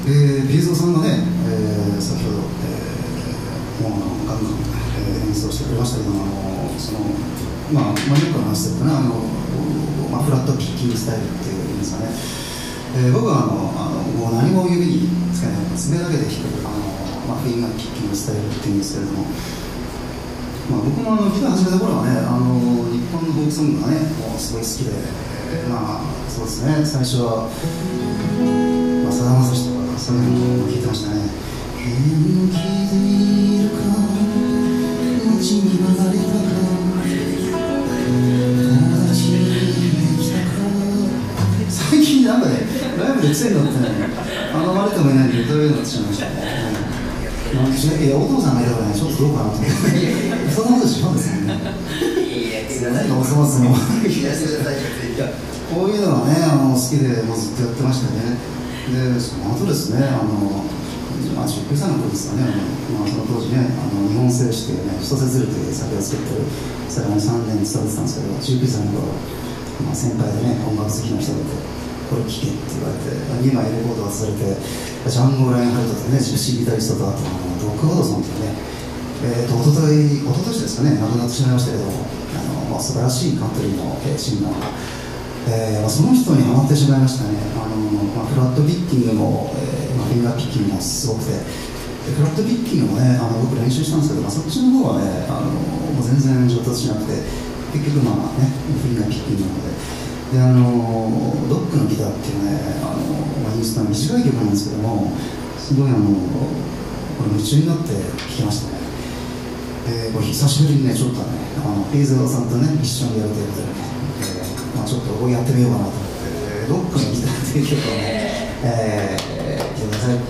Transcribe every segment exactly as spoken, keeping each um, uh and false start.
えー、ビーズオさんがね、えー、先ほど、えー、もうガンガン、えー、演奏してくれましたけども、あのそのまあマニアックな話するとね、あの、まあ、フラットピッキングスタイルっていうんですかね、えー、僕はあのあのもう何も指につけない爪だけで弾くあの、まあ、フィンガーピッキングスタイルっていうんですけれども、まあ、僕もあのギター始めた頃はね、あの日本のフォークソングがねもうすごい好きで、えー、まあそうですね、最初はさだまさしとかそういうのを聴いてましたね。元気でいるか、街に流れたか、友達に来たか。最近なんかね、ライブで癖になってね、あの割れてもいないんで歌えるようになってしまいましたね。なんかいや、お父さんがいたからね、ちょっとどうかなと思って、そんなことしまうんですよね。いや、何がお粗末の。いや、こういうのがね、あの好きでもうずっとやってましたね。で、その後ですね、あの、まあ、じゅっきゅうさいの頃ですかね、まあ、その当時ね、あの日本製紙というね、一つずるという酒を作ってる、それがさんねん勤めてたんですけど、じゅうきゅうさいの頃、まあ、先輩でね、音楽好きな人がいて、これ聴けって言われて、にまいレコードがされて、ジャンゴ・ラインハルトとね、ジプシーギタリストと、あと、ドック・ワドソンというね、えーと、おととい、おととしですかね、亡くなってしまいましたけど、あの、まあ、素晴らしいカントリーのシンガーが、えーまあ、その人にハマってしまいましたね。あの、まあ、フラットピッキングも、えーまあ、フィンガーピッキングもすごくて、でフラットピッキングもね、あの僕練習したんですけど、まあ、そっちの方はね、あのもう全然上達しなくて、結局まあね、フィンガーピッキングなので、であのロックのギターっていうね、あの、まあ、インスタの短い曲なんですけども、すごいあのこれ夢中になって聴きましたね。でこれ久しぶりにね、ちょっとね、あのピーズオさんとね、一緒にやるということでね、えーまあ、ちょっとやってみようかなと思って、ロックのギターっていう曲をね、えー、聴いてください。はい、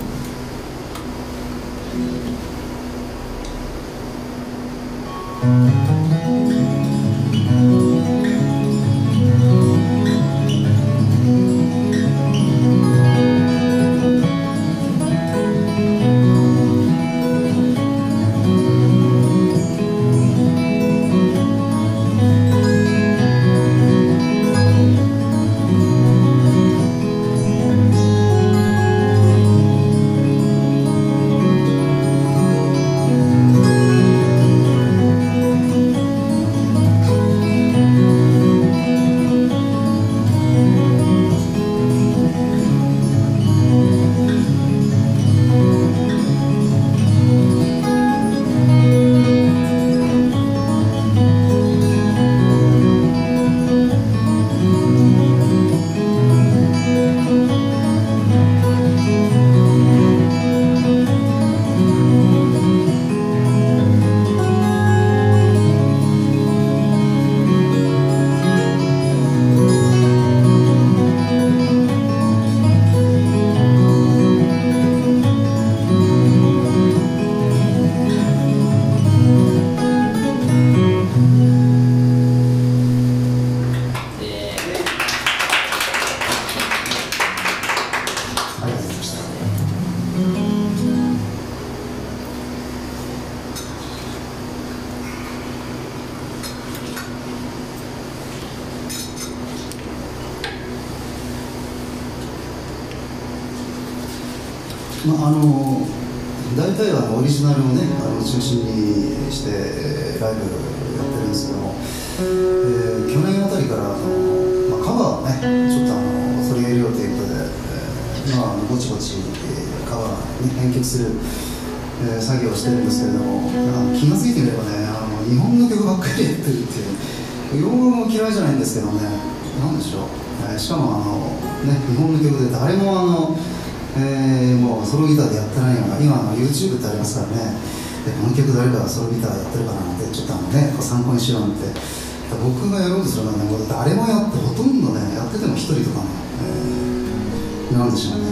まあ、あの大体はオリジナルをね、あの中心にして、えー、ライブやってるんですけども、えー、去年あたりからあの、まあ、カバーをねちょっとあの取り入れようということで、えー、まあぼちぼち、えー、カバーに編曲する、えー、作業をしてるんですけれども、気が付いてみればね、あの日本の曲ばっかりやってるっていう、洋楽も嫌いじゃないんですけどね、なんでしょう、えー、しかもあの、ね、日本の曲で誰もあのえー、もうソロギターでやってないような、今の YouTube ってありますからね、でこの曲誰かがソロギターやってるかなってちょっとあのね参考にしようなんて、僕がやろうとするのはね、もう誰もやってほとんどねやってても一人とかね、えー、なんでしょうね、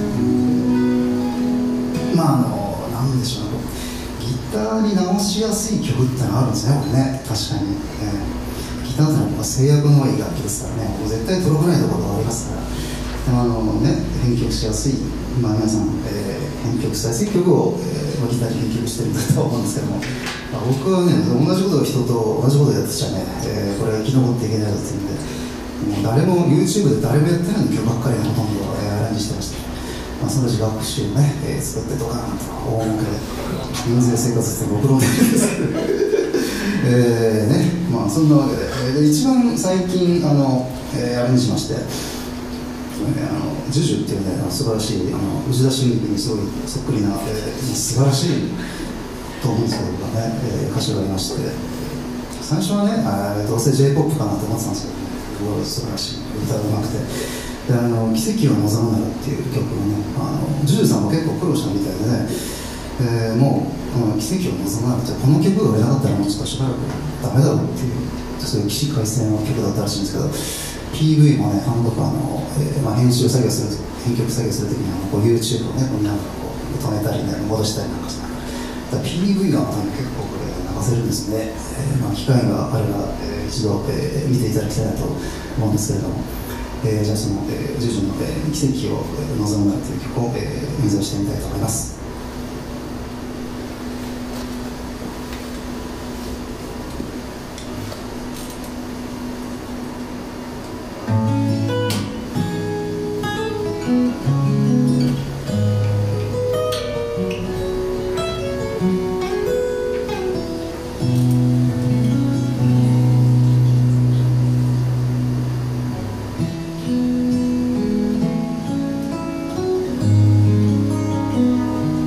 うん、まああのなんでしょうね、ギターに直しやすい曲ってのあるんですね、これね、確かに、えー、ギターってのは制約の多い楽器ですからね、もう絶対届かないところがありますから、あのね、編曲しやすい、まあ、皆さん、えー、編曲しやすい曲を、えー、ギターに編曲してるんだと思うんですけども、まあ、僕はね、同じことを人と同じことをやってちゃね、えー、これは生き残っていけないぞっていうんで、もう誰も YouTube で誰もやってない曲ばっかりほとんど、えー、アレンジしてました。 まあ、その自学習をね、えー、作ってドカーンと大儲けで印税生活ってご苦労ですけどえーね、まあそんなわけで、えー、一番最近あの、えー、あれにしまして、えー、あのジュジュっていうね素晴らしいあの内田春菊にすごいそっくりな、えー、素晴らしいと思うんですけどね、えー、歌詞がありまして、最初はねあどうせ J-ポップ かなと思ってたんですけどね、すごい素晴らしい歌がうまくて、であの奇跡を望むならっていう曲をね、あのジュジュさんも結構苦労したみたいでね、えー、もうこの奇跡を望むなら、じゃあこの曲が売れなかったらもうちょっとしばらくダメだろうっていう、そういう起死回生の曲だったらしいんですけど、 ピーブイ もね、あの僕あの、えーまあ、編集作業する編曲作業するときにあのこう YouTube をねこうなんかこう止めたりね戻したりなんかして、だから ピーブイ が、ね、結構これ流せるんですね、えーまあ、機会があれば、えー、一度、えー、見ていただきたいなと思うんですけれども、えー、じゃあその、えー、ジュジュの、えー、奇跡を望むならという曲を、えー、演奏してみたいと思います。 「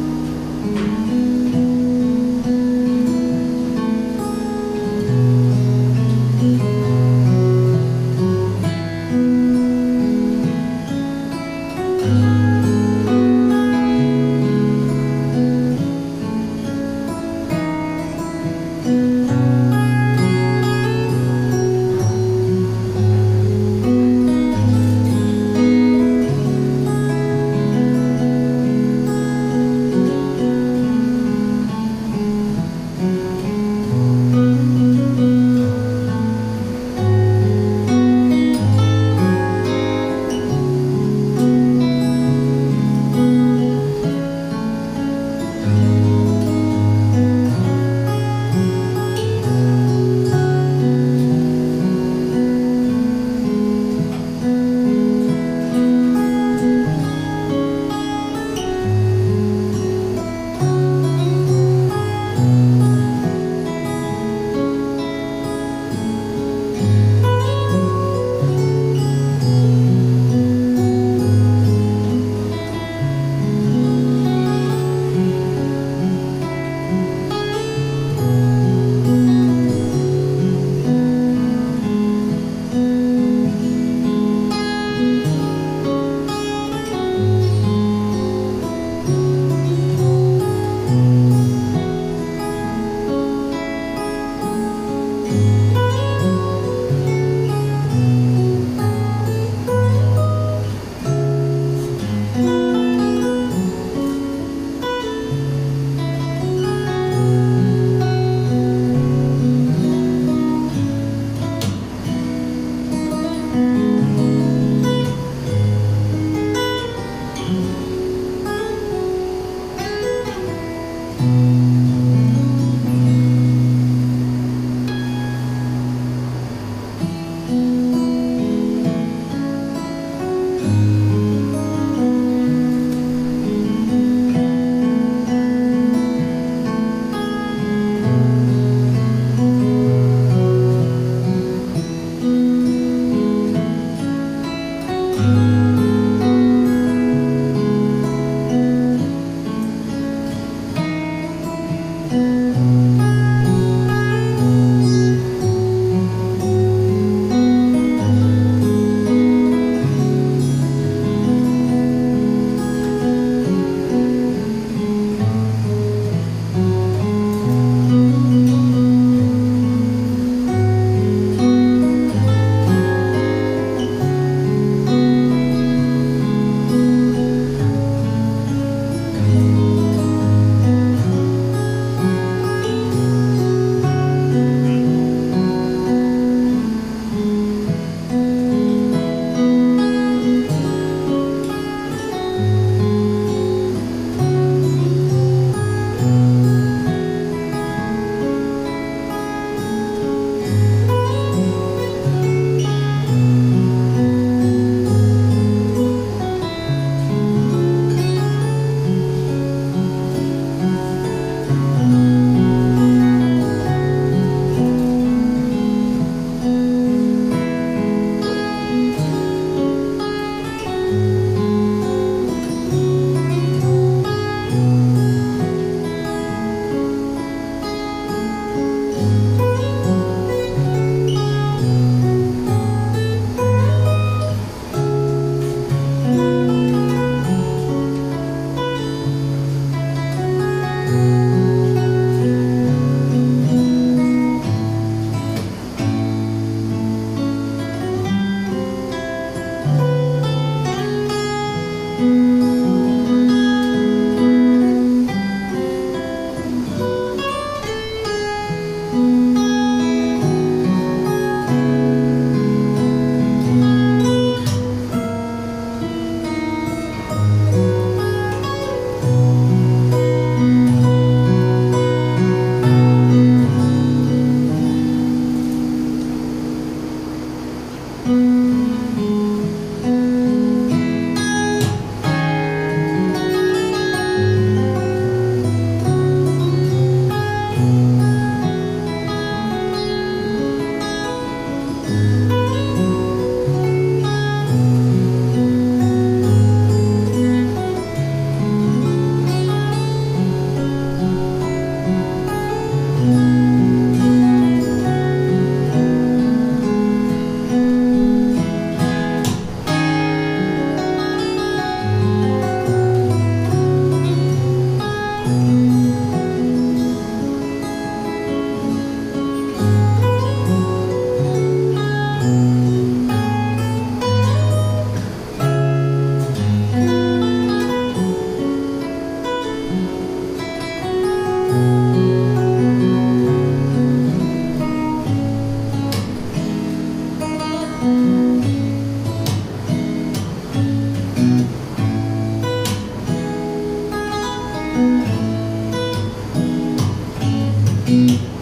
うん。